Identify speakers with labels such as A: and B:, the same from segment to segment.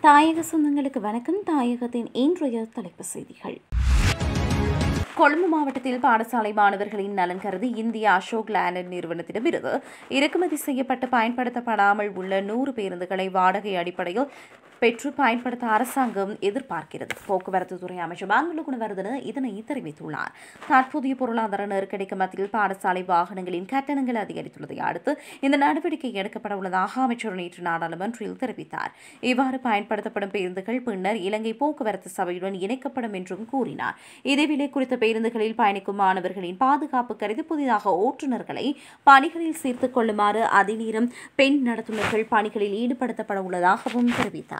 A: தாயக சொந்தங்களுக்கு வணக்கம். தாயகத்தின் இன்றைய தலைப்புச் செய்திகள். கொழும்பு மாவட்டத்தில் பாடசாலை மாணவர்களின் நலன் கருதி இந்திய அசோக் லேலண்ட் நிறுவனத்திடமிருந்து இறக்குமதி செய்யப்பட்டு பயன்படுத்தப்படாமல் உள்ள 100 பேருந்துகளை வாடகை அடிப்படையில் பெற்று பயன்படுத்த அரசாங்கம் எதிர்பார்க்கிறது. போக்குவரத்து துறை அமைச்சர் குணவர்தன இதனை தெரிவித்துள்ளார். தற்போதைய பொருளாதார நெருக்கடிக்கு மத்தியில் பாடசாலை வாகனங்களின் கட்டணங்கள் அதிகரித்துள்ளதை அடுத்து இந்த நடவடிக்கை எடுக்கப்பட உள்ளதாக அமைச்சர் நேற்று நாடாளுமன்றில் தெரிவித்தார். இவ்வாறு பயன்படுத்தப்படும் பேருந்துகள் பின்னர் இலங்கை போக்குவரத்து சபையுடன் இணைக்கப்படும் என்றும் கூறினார். இதேவேளை குறித்த பேருந்துகளில் பயணிக்கும் மாணவர்களின் பாதுகாப்பு கருதி புதிதாக ஓட்டுநர்களை பணிகளில் சேர்த்துக் கொள்ளுமாறு அதே நேரம் பெண் நடத்துனர்கள் பணிகளில் ஈடுபடுத்தப்பட உள்ளதாகவும் தெரிவித்தார்.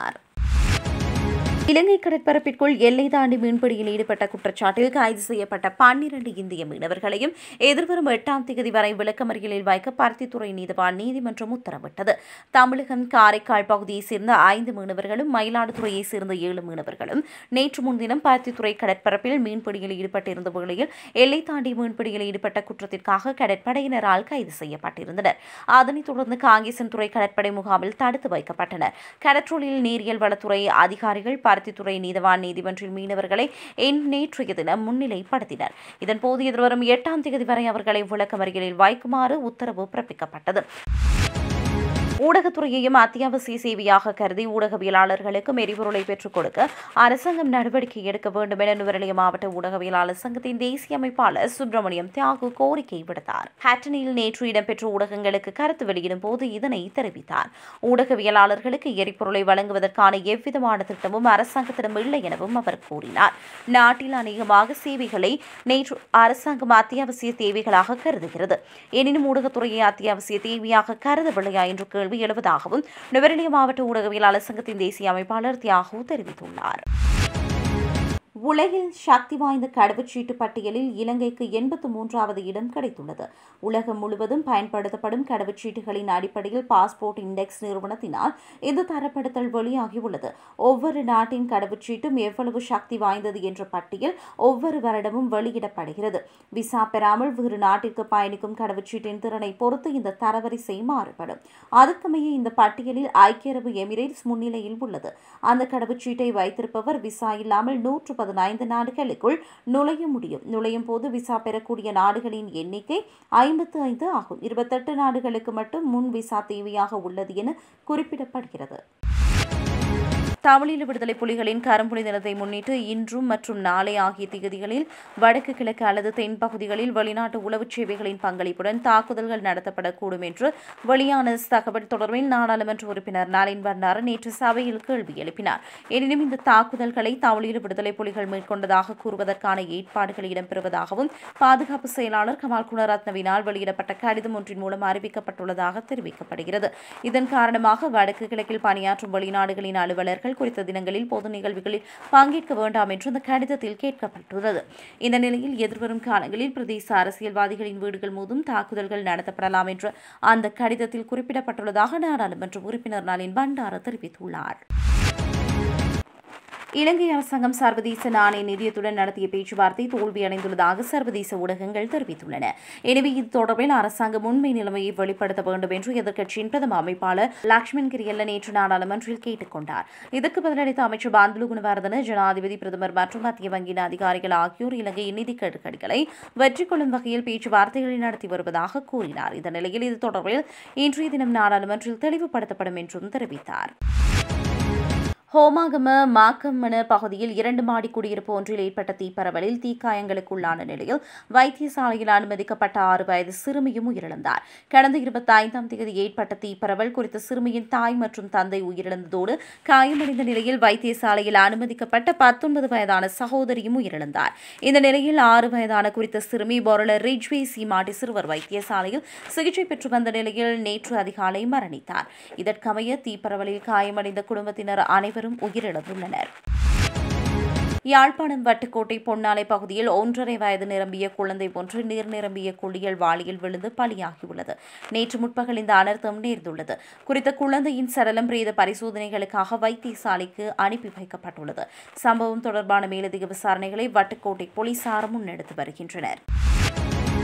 A: இலங்கை கடற்பரப்பிற்குள் எல்லை தாண்டி மீன்பிடியில் ஈடுபட்ட குற்றச்சாட்டில் கைது செய்யப்பட்ட 12 இந்திய மீனவர்களையும் எதிர்வரும் 8ஆம் தேதி வரை விளக்கமறியலில் வைக்க பருத்தித்துறை நீதிவான் நீதிமன்றம் உத்தரவிட்டது. தமிழகம் காரைக்கால் பகுதியைச் சேர்ந்த 5 மீனவர்களும் மயிலாடுதுறையைச் சேர்ந்த 7 மீனவர்களும் நேற்று முன்தினம் பருத்தித்துறை கடற்பரப்பில் மீன்பிடியில் ஈடுபட்டிருந்த வேளையில் எல்லை தாண்டி மீன்பிடியில் ஈடுபட்ட குற்றத்திற்காக கடற்படையினரால் கைது செய்யப்பட்டிருந்தனர். அதனைத் தொடர்ந்து காங்கேசன்துறை கடற்படை முகாமில் தடுத்து வைக்கப்பட்டனர். கடற்றொழில் நீரியல் வளத்துறை அதிகாரிகள் பருத்தித்துறை நீதவான் நீதிமன்றில் மீனவர்களை நேற்றைய தினம் முன்னிலைப்படுத்தினர். இதன்போது எதிர்வரும் 8ஆம் தேதி வரை அவர்களை விளக்கமறியலில் வைக்குமாறு உத்தரவு பிறப்பிக்கப்பட்டது. ஊடகத்துறையையும் அத்தியாவசிய சேவையாக கருதி ஊடகவியலாளர்களுக்கு எரிபொருளை பெற்றுக் கொடுக்க அரசாங்கம் நடவடிக்கை எடுக்க வேண்டும் என நுவரெலியா மாவட்ட ஊடகவியலாளர் சங்கத்தின் தேசிய அமைப்பாளர் சுப்பிரமணியம் தியாகு கோரிக்கை விடுத்தார். ஹாட்டனில் நேற்று இடம்பெற்ற ஊடகங்களுக்கு கருத்து வெளியிடும் போது இதனை தெரிவித்தார். ஊடகவியலாளர்களுக்கு எரிபொருளை வழங்குவதற்கான எவ்விதமான திட்டமும் அரசாங்கத்திடம் இல்லை எனவும் அவர் கூறினார். நாட்டில் அநேகமாக சேவைகளை நேற்று அரசாங்கம் அத்தியாவசிய தேவைகளாக கருதுகிறது. எனினும் ஊடகத்துறையை அத்தியாவசிய தேவையாக கருதவில்லையா என்று கேள்வி எழுவதாகவும் நுவரெலியா மாவட்ட ஊடகவியலாளர் சங்கத்தின் தேசிய அமைப்பாளர் தியாகு தெரிவித்துள்ளார். உலகில் சக்தி வாய்ந்த கடவுச்சீட்டு பட்டியலில் இலங்கைக்கு 83வது இடம் கிடைத்துள்ளது. உலகம் முழுவதும் பயன்படுத்தப்படும் கடவுச்சீட்டுகளின் அடிப்படையில் பாஸ்போர்ட் இண்டெக்ஸ் நிறுவனத்தினால் இந்த தரப்படுத்தல் வெளியாகியுள்ளது. ஒவ்வொரு நாட்டின் கடவுச்சீட்டும் எவ்வளவு சக்தி வாய்ந்தது என்ற பட்டியல் ஒவ்வொரு வருடமும் வெளியிடப்படுகிறது. விசா பெறாமல் வேறு நாட்டிற்கு பயணிக்கும் கடவுச்சீட்டின் திறனை பொறுத்து இந்த தரவரிசை மாறுபடும். அதற்கமைய இந்த பட்டியலில் ஐக்கிய அரபு எமிரேட்ஸ் முன்னிலையில் உள்ளது. அந்த கடவுச்சீட்டை வைத்திருப்பவர் விசா இல்லாமல் 115 நாடுகளுக்குள் நுழைய முடியும். நுழையும் போது விசா பெறக்கூடிய நாடுகளின் எண்ணிக்கை 55 ஆகும். 28 நாடுகளுக்கு மட்டும் முன் விசா தேவையாக உள்ளது என குறிப்பிடப்படுகிறது. தமிழீழ விடுதலை புலிகளின் கரும்புலி தினத்தை முன்னிட்டு இன்றும் மற்றும் நாளை ஆகிய திகதிகளில் வடக்கு கிழக்கு அல்லது தென் பகுதிகளில் வெளிநாட்டு உளவுச் சேவைகளின் பங்களிப்புடன் தாக்குதல்கள் நடத்தப்படக்கூடும் என்று வெளியான தகவல் தொடர்பில் நாடாளுமன்ற உறுப்பினர் நளின் பண்டார நேற்று சபையில் கேள்வி எழுப்பினார். எனினும் இந்த தாக்குதல்களை தமிழீழ விடுதலை புலிகள் மேற்கொண்டதாக கூறுவதற்கான ஏற்பாடுகள் இடம்பெறுவதாகவும் பாதுகாப்பு செயலாளர் கமால் குணரத்னவினால் வெளியிடப்பட்ட கடிதம் ஒன்றின் மூலம் அறிவிக்கப்பட்டுள்ளதாக தெரிவிக்கப்படுகிறது. இதன் காரணமாக வடக்கு கிழக்கில் பணியாற்றும் வெளிநாடுகளின் அலுவலர்கள் குறித்த தினங்களில் பொது நிகழ்வுகளில் பங்கேற்க வேண்டாம் என்று அந்த கடிதத்தில் கேட்கப்பட்டுள்ளது. இந்த நிலையில் எதிர்வரும் காலங்களில் பிரதேச அரசியல்வாதிகளின் வீடுகள் மீதும் தாக்குதல்கள் நடத்தப்படலாம் என்று அந்த கடிதத்தில் குறிப்பிடப்பட்டுள்ளதாக நாடாளுமன்ற உறுப்பினர் நளின் பண்டார தெரிவித்துள்ளார். இலங்கை அரசாங்கம் சர்வதேச நாணய நிதியத்துடன் நடத்திய பேச்சுவார்த்தை தோல்வியடைந்துள்ளதாக சர்வதேச ஊடகங்கள் தெரிவித்துள்ளன. எனவே இது தொடர்பில் அரசாங்கம் உண்மை நிலைமையை வெளிப்படுத்த வேண்டும் என்று எதிர்க்கட்சியின் பிரதம அமைப்பாளர் லக்ஷ்மன் கிரியல்ல நேற்று நாடாளுமன்றில் கேட்டுக் கொண்டார். இதற்கு பதிலளித்த அமைச்சர் குணவர்தன ஜனாதிபதி, பிரதமர் மற்றும் மத்திய வங்கியின் அதிகாரிகள் ஆகியோர் இலங்கையின் நிதி நெருக்கடிகளை வெற்றி கொள்ளும் வகையில் பேச்சுவார்த்தைகளை நடத்தி வருவதாக கூறினார். இந்த நிலையில் இது தொடர்பில் இன்றைய தினம் நாடாளுமன்றில் தெளிவுபடுத்தப்படும் என்றும் தெரிவித்தார். ஹோமாகம மாக்கம்மன பகுதியில் 2 மாடி குடியிருப்பு ஒன்றில் ஏற்பட்ட தீப்பரவலில் தீக்காயங்களுக்குள்ளான நிலையில் வைத்தியசாலையில் அனுமதிக்கப்பட்ட 6 வயது சிறுமியும் உயிரிழந்தார். கடந்த 25ஆம் தேதி ஏற்பட்ட தீப்பரவல் குறித்த சிறுமியின் தாய் மற்றும் தந்தை உயிரிழந்ததோடு காயமடைந்த நிலையில் வைத்தியசாலையில் அனுமதிக்கப்பட்ட 19 வயதான சகோதரியும் உயிரிழந்தார். இந்த நிலையில் 6 வயதான குறித்த சிறுமி பொருள ரிஜ்வே சீமாட்டி சிறுவர் வைத்தியசாலையில் சிகிச்சை பெற்று வந்த நிலையில் நேற்று அதிகாலை மரணித்தார். இதற்கமைய தீப்பரவலில் காயமடைந்த குடும்பத்தினர் அனைவரும் உயிரிழந்துள்ளனர். யாழ்ப்பாணம் வட்டுக்கோட்டை பொன்னாலை பகுதியில் 1.5 வயது நிரம்பிய குழந்தை ஒன்று நீர் நிரம்பிய குளியல் வாளியில் விழுந்து பலியாகியுள்ளது. நேற்று முற்பகல் இந்த அனர்த்தம் நேர்ந்துள்ளது. குறித்த குழந்தையின் சடலம் பிரேத பரிசோதனைகளுக்காக வைத்தியசாலைக்கு அனுப்பி வைக்கப்பட்டுள்ளது. சம்பவம் தொடர்பான மேலதிக விசாரணைகளை வட்டுக்கோட்டை போலீசார் முன்னெடுத்து வருகின்றனர்.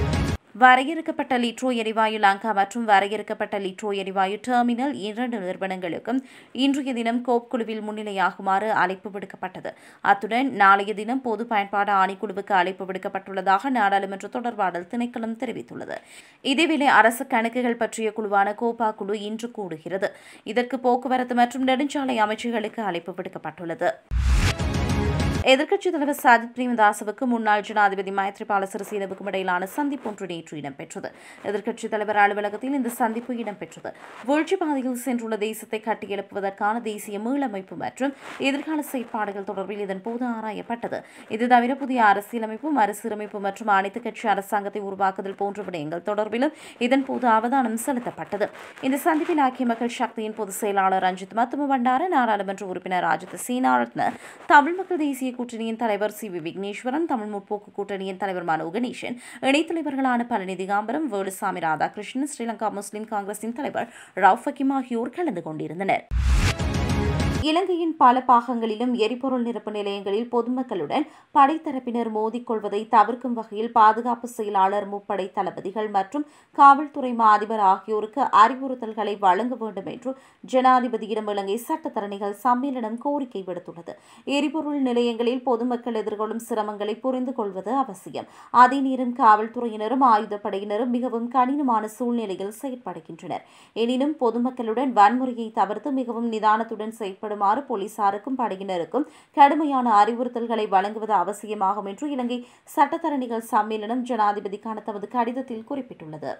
A: வரையறுக்கப்பட்ட லிட்ரோ எரிவாயு லங்கா மற்றும் வரையறுக்கப்பட்ட லிட்ரோ எரிவாயு டெர்மினல் 2 நிறுவனங்களுக்கும் இன்றைய தினம் கோப் குழுவில் முன்னிலையாகுமாறு அழைப்பு விடுக்கப்பட்டது. அத்துடன் நாளைய தினம் பொது பயன்பாடு ஆணைக்குழுவுக்கு அழைப்பு விடுக்கப்பட்டுள்ளதாக நாடாளுமன்ற தொடர்பாடல் திணைக்களம் தெரிவித்துள்ளது. இதேவேளை அரசு கணக்குகள் பற்றிய குழுவான கோபா குழு இன்று கூடுகிறது. இதற்கு போக்குவரத்து மற்றும் நெடுஞ்சாலை அமைச்சுகளுக்கு அழைப்பு விடுக்கப்பட்டுள்ளது. எதிர்க்கட்சித் தலைவர் சஜித் பிரேமதாசவுக்கு முன்னாள் ஜனாதிபதி மைத்ரிபால சிறிசேனவுக்கும் இடையிலான சந்திப்பு ஒன்று நேற்று இடம்பெற்றது. எதிர்க்கட்சித் தலைவர் அலுவலகத்தில் இந்த சந்திப்பு இடம்பெற்றது. வீழ்ச்சி பாதையில் சென்றுள்ள தேசத்தை கட்டியெழுப்புவதற்கான தேசிய மீளமைப்பு மற்றும் எதிர்கால செயற்பாடுகள் தொடர்பில் இதன்போது ஆராயப்பட்டது. இது தவிர புதிய அரசியலமைப்பு, மறுசீரமைப்பு மற்றும் அனைத்துக் கட்சி அரசாங்கத்தை உருவாக்குதல் போன்ற விடயங்கள் தொடர்பிலும் இதன்போது அவதானம் செலுத்தப்பட்டது. இந்த சந்திப்பில் ஐக்கிய மக்கள் சக்தியின் பொதுச் செயலாளர் ரஞ்சித் மத்தும பண்டார, நாடாளுமன்ற உறுப்பினர் ராஜித சீனாரத்ன, தமிழ் மக்கள் தேசிய கூட்டணியின் தலைவர் சி. வி. விக்னேஸ்வரன், தமிழ் முற்போக்கு கூட்டணியின் தலைவர் மனோ கணேசன், இணைத் தலைவர்களான பழனி திகாம்பரம், வேலுசாமி ராதாகிருஷ்ணன், ஸ்ரீலங்கா முஸ்லிம் காங்கிரசின் தலைவர் ரவுஃப் ஹக்கீம் ஆகியோர் கலந்து கொண்டிருந்தனர். இலங்கையின் பல பாகங்களிலும் எரிபொருள் நிரப்பு நிலையங்களில் பொதுமக்களுடன் படைத்தரப்பினர் மோதிக்கொள்வதை தவிர்க்கும் வகையில் பாதுகாப்பு செயலாளர், முப்படை தளபதிகள் மற்றும் காவல்துறை மா அதிபர் ஆகியோருக்கு அறிவுறுத்தல்களை வழங்க வேண்டும் என்று ஜனாதிபதியிடம் இலங்கை சட்டத்தரணிகள் சம்மேளனம் கோரிக்கை விடுத்துள்ளது. எரிபொருள் நிலையங்களில் பொதுமக்கள் எதிர்கொள்ளும் சிரமங்களை புரிந்து கொள்வது அவசியம். அதே நேரம் காவல்துறையினரும் ஆயுதப்படையினரும் மிகவும் கடினமான சூழ்நிலையில் செயற்படுகின்றனர். எனினும் பொதுமக்களுடன் வன்முறையை தவிர்த்து மிகவும் நிதானத்துடன் செயற்படுமாறு போலீசாருக்கும் படையினருக்கும் கடுமையான அறிவுறுத்தல்களை வழங்குவது அவசியமாகும் என்று இலங்கை சட்டத்தரணிகள் சம்மேளனம் ஜனாதிபதிக்கான தமது கடிதத்தில் குறிப்பிட்டுள்ளது.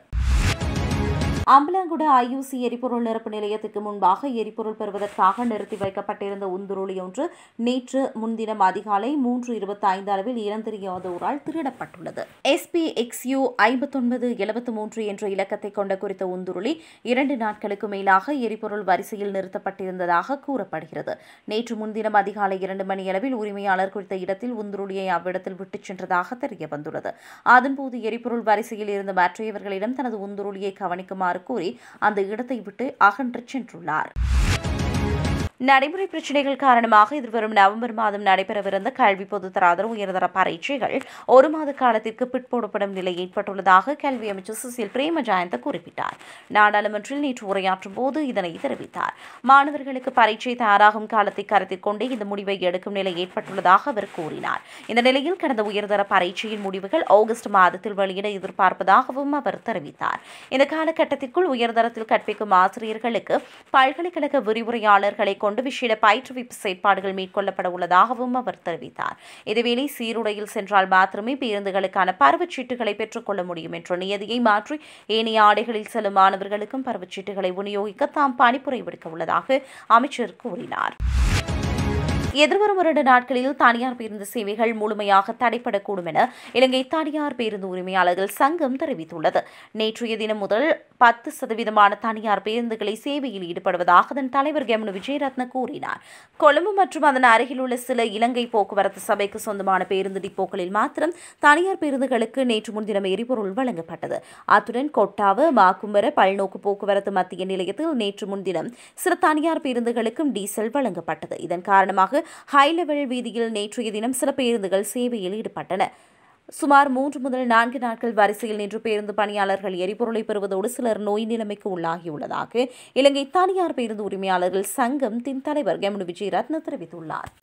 A: அம்பலாங்குட ஐயூசி எரிபொருள் நிரப்பு நிலையத்திற்கு முன்பாக எரிபொருள் பெறுவதற்காக நிறுத்தி வைக்கப்பட்டிருந்த உந்துருளி ஒன்று நேற்று முன்தினம் அதிகாலை 3:25 அளவில் இளந்தெரியாதோரால் திருடப்பட்டுள்ளது. SPXU 5973 என்ற இலக்கத்தை கொண்ட குறித்த உந்துருளி 2 நாட்களுக்கு மேலாக எரிபொருள் வரிசையில் நிறுத்தப்பட்டிருந்ததாக கூறப்படுகிறது. நேற்று முன்தினம் அதிகாலை 2 மணி அளவில் உரிமையாளர் குறித்த இடத்தில் உந்துருளியை அவ்விடத்தில் விட்டுச் சென்றதாக தெரியவந்துள்ளது. அதன்போது எரிபொருள் வரிசையில் இருந்த மற்றையவர்களிடம் தனது உந்துருளியை கவனிக்குமாறு கூறி அந்த இடத்தை விட்டு அகன்று சென்றுள்ளார். நடைமுறை பிரச்சினைகள் காரணமாக எதிர்வரும் நவம்பர் மாதம் நடைபெறவிருந்த கல்வி பொதுத்தராதர உயர்தர பரீட்சைகள் 1 மாத காலத்திற்கு பிற்போடப்படும் நிலை ஏற்பட்டுள்ளதாக கல்வி அமைச்சர் சுசில் பிரேமஜயந்த குறிப்பிட்டார். நாடாளுமன்றில் நேற்று உரையாற்றும் போது இதனை தெரிவித்தார். மாணவர்களுக்கு பரீட்சை தயாராகும் காலத்தை கருத்தில் கொண்டே இந்த முடிவை எடுக்கும் நிலை ஏற்பட்டுள்ளதாக அவர் கூறினார். இந்த நிலையில் கடந்த உயர்தர பரீட்சையின் முடிவுகள் ஆகஸ்ட் மாதத்தில் வெளியிட எதிர்பார்ப்பதாகவும் அவர் தெரிவித்தார். இந்த காலகட்டத்திற்குள் உயர்தரத்தில் கற்பிக்கும் ஆசிரியர்களுக்கு பல்கலைக்கழக விரிவுரையாளர்களை விசேட பயிற்றுவிப்பு செயற்பாடுகள் மேற்கொள்ளப்பட உள்ளதாகவும் அவர் தெரிவித்தார். இதேவேளை சீருடையில் சென்றால் மாத்திரமே பேருந்துகளுக்கான பருவச்சீட்டுகளை பெற்றுக் கொள்ள முடியும் என்ற நியதியை மாற்றி ஏனைய ஆடைகளில் செல்லும் மாணவர்களுக்கும் பருவச்சீட்டுகளை விநியோகிக்க தாம் பணிப்புரை விடுக்க உள்ளதாக அமைச்சர் கூறினார். எதிர்வரும் 2 நாட்களில் தனியார் பேருந்து சேவைகள் முழுமையாக தடைப்படக்கூடும் என இலங்கை தனியார் பேருந்து உரிமையாளர்கள் சங்கம் தெரிவித்துள்ளது. நேற்றைய தினம் முதல் 10% தனியார் பேருந்துகளை சேவையில் ஈடுபடுவதாக அதன் தலைவர் கெமனு விஜயரத்ன கூறினார். கொழும்பு மற்றும் அதன் அருகில் உள்ள சில இலங்கை போக்குவரத்து சபைக்கு சொந்தமான பேருந்து டிப்போக்களில் மாத்திரம் தனியார் பேருந்துகளுக்கு நேற்று முன்தினம் எரிபொருள் வழங்கப்பட்டது. அத்துடன் கொட்டாவு, மாக்கும்பர, பல்நோக்கு போக்குவரத்து மத்திய நிலையத்தில் நேற்று முன்தினம் சில தனியார் பேருந்துகளுக்கும் டீசல் வழங்கப்பட்டது. இதன் காரணமாக ஹை லெவல் வீதியில் நேற்றைய தினம் சில பேருந்துகள் சேவையில் ஈடுபட்டன. சுமார் 3 முதல் 4 நாட்கள் வரிசையில் நின்று பேருந்து பணியாளர்கள் எரிபொருளை பெறுவதோடு சிலர் நோய் நிலைமைக்கு உள்ளாகியுள்ளதாக இலங்கை தனியார் பேருந்து உரிமையாளர்கள் சங்கம் தலைவர் கெமனு விஜயரத்ன தெரிவித்துள்ளார்.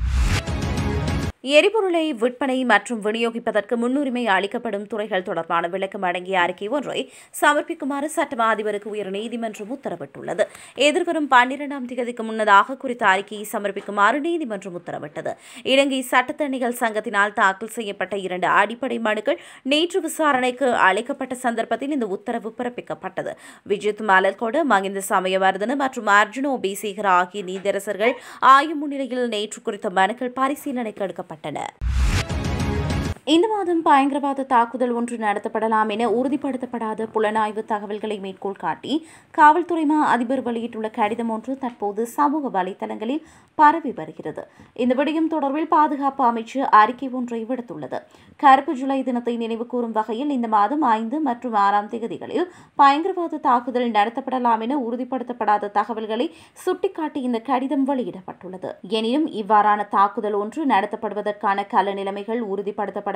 A: எரிபொருளை விற்பனை மற்றும் விநியோகிப்பதற்கு முன்னுரிமை அளிக்கப்படும் துறைகள் தொடர்பான விளக்கம் அடங்கிய அறிக்கை ஒன்றை சமர்ப்பிக்குமாறு சட்டமா அதிபருக்கு உயர்நீதிமன்றம் உத்தரவிட்டுள்ளது. எதிர்வரும் 12ஆம் தேதிக்கு முன்னதாக குறித்த அறிக்கையை சமர்ப்பிக்குமாறு நீதிமன்றம் உத்தரவிட்டது. இலங்கை சட்டத்தரணிகள் சங்கத்தினால் தாக்கல் செய்யப்பட்ட 2 அடிப்படை மனுக்கள் நேற்று விசாரணைக்கு அளிக்கப்பட்ட சந்தர்ப்பத்தில் இந்த உத்தரவு பிறப்பிக்கப்பட்டது. விஜித் மலர்கொட, மகிந்த சமயவர்தன மற்றும் அர்ஜுனோ பிசேகர் ஆகிய நீதியரசர்கள் ஆய்வு முன்னிலையில் நேற்று குறித்த மனுக்கள் பரிசீலனைக்கு எடுக்கப்பட்டன. இந்த மாதம் பயங்கரவாத தாக்குதல் ஒன்று நடத்தப்படலாம் என உறுதிப்படுத்தப்படாத புலனாய்வு தகவல்களை மேற்கோள் காட்டி காவல்துறை மா அதிபர் வெளியிட்டுள்ள கடிதம் ஒன்று தற்போது சமூக வலைதளங்களில் பரவி வருகிறது. இந்த விடயம் தொடர்பில் பாதுகாப்பு அமைச்சு அறிக்கை ஒன்றை விடுத்துள்ளது. கருப்பு ஜூலை தினத்தை நினைவுகூரும் வகையில் இந்த மாதம் 5 மற்றும் 6ஆம் தேதிகளில் பயங்கரவாத தாக்குதல் நடத்தப்படலாம் என உறுதிப்படுத்தப்படாத தகவல்களை சுட்டிக்காட்டி இந்த கடிதம் வெளியிடப்பட்டுள்ளது. எனினும் இவ்வாறான தாக்குதல் ஒன்று நடத்தப்படுவதற்கான கள நிலைமைகள் உறுதிப்படுத்தப்பட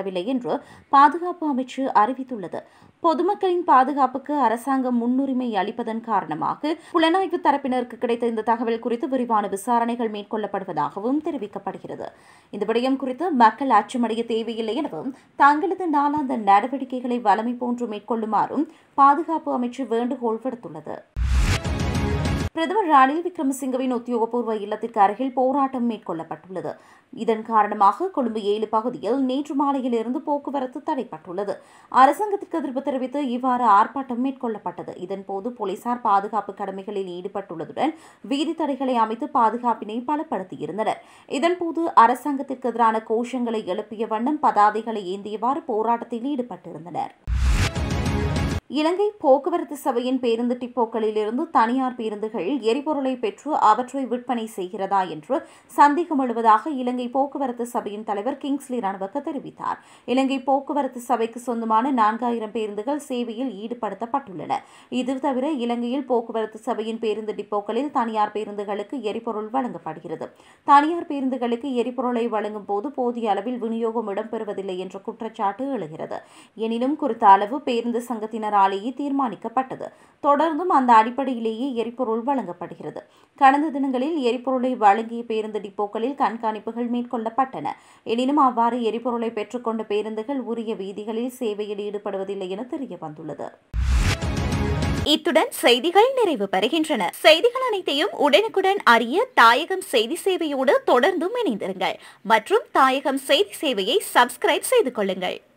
A: செயல்படுத்தப்படவில்லை என்று பாதுகாப்பு அமைச்சு அறிவித்துள்ளது. பொதுமக்களின் பாதுகாப்புக்கு அரசாங்கம் முன்னுரிமை அளிப்பதன் காரணமாக புலனாய்வு தரப்பினருக்கு கிடைத்த இந்த தகவல் குறித்து விரிவான விசாரணைகள் மேற்கொள்ளப்படுவதாகவும் தெரிவிக்கப்படுகிறது. இந்த விடயம் குறித்து மக்கள் அச்சமடைய தேவையில்லை எனவும் தங்களது நாளாந்த நடவடிக்கைகளை வழமை போன்று மேற்கொள்ளுமாறும் பாதுகாப்பு அமைச்சு வேண்டுகோள் விடுத்துள்ளது. பிரதமர் ரணில் விக்ரமசிங்கவின் உத்தியோகபூர்வ இல்லத்திற்கு அருகில் போராட்டம் மேற்கொள்ளப்பட்டுள்ளது. இதன் காரணமாக கொழும்பு 7 பகுதியில் நேற்று மாலையிலிருந்து போக்குவரத்து தடைப்பட்டுள்ளது. அரசாங்கத்திற்கு எதிர்ப்பு தெரிவித்து இவ்வாறு ஆர்ப்பாட்டம் மேற்கொள்ளப்பட்டது. இதன்போது போலீசார் பாதுகாப்பு கடமைகளில் ஈடுபட்டுள்ளதுடன் வீதி தடைகளை அமைத்து பாதுகாப்பினை பலப்படுத்தியிருந்தனர். இதன்போது அரசாங்கத்திற்கு எதிரான கோஷங்களை எழுப்பிய வண்ணம் பதாதைகளை ஏந்தியவாறு போராட்டத்தில் ஈடுபட்டிருந்தனர். இலங்கை போக்குவரத்து சபையின் பேருந்து டிப்போக்களிலிருந்து தனியார் பேருந்துகள் எரிபொருளை பெற்று அவற்றை விற்பனை செய்கிறதா என்று சந்தேகம் எழுவதாக இலங்கை போக்குவரத்து சபையின் தலைவர் கிங்ஸ்லி ரணவக்க தெரிவித்தார். இலங்கை போக்குவரத்து சபைக்கு சொந்தமான 4000 பேருந்துகள் சேவையில் ஈடுபடுத்தப்பட்டுள்ளன. இது தவிர இலங்கையில் போக்குவரத்து சபையின் பேருந்து டிப்போக்களில் தனியார் பேருந்துகளுக்கு எரிபொருள் வழங்கப்படுகிறது. தனியார் பேருந்துகளுக்கு எரிபொருளை வழங்கும் போது போதிய அளவில் விநியோகம் இடம்பெறுவதில்லை என்ற குற்றச்சாட்டு எழுகிறது. எனினும் குறித்த அளவு பேருந்து சங்கத்தினர் தீர்மானிக்கப்பட்டது. தொடர்ந்தும் அந்த அடிப்படையிலேயே எரிபொருள் வழங்கப்படுகிறது. கடந்த தினங்களில் எரிபொருளை வழங்கிய பேருந்து டிப்போக்களில் கண்காணிப்புகள் மேற்கொள்ளப்பட்டன. எனினும் அவ்வாறு எரிபொருளை பெற்றுக்கொண்ட பேருந்துகள் உரிய வீதிகளில் சேவையில் ஈடுபடுவதில்லை என தெரிய வந்துள்ளது.
B: இத்துடன் செய்திகள் நிறைவு பெறுகின்றன. செய்திகள் அனைத்தையும் உடனுக்குடன் அறிய தாயகம் செய்தி சேவையோடு தொடர்ந்தும் இணைந்திருங்கள் மற்றும் தாயகம் செய்தி சேவையை சப்ஸ்கிரைப் செய்து கொள்ளுங்கள்.